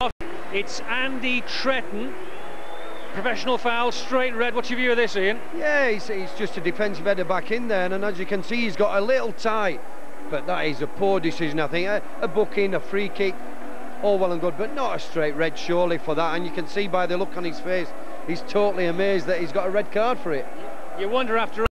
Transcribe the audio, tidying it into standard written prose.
It's Andy Tretton. Professional foul, straight red. What's your view of this, Ian? Yeah, he's just a defensive header back in there, and as you can see, he's got a little tight. But that is a poor decision, I think. A booking, a free kick, all well and good, but not a straight red, surely, for that. And you can see by the look on his face, he's totally amazed that he's got a red card for it. You wonder after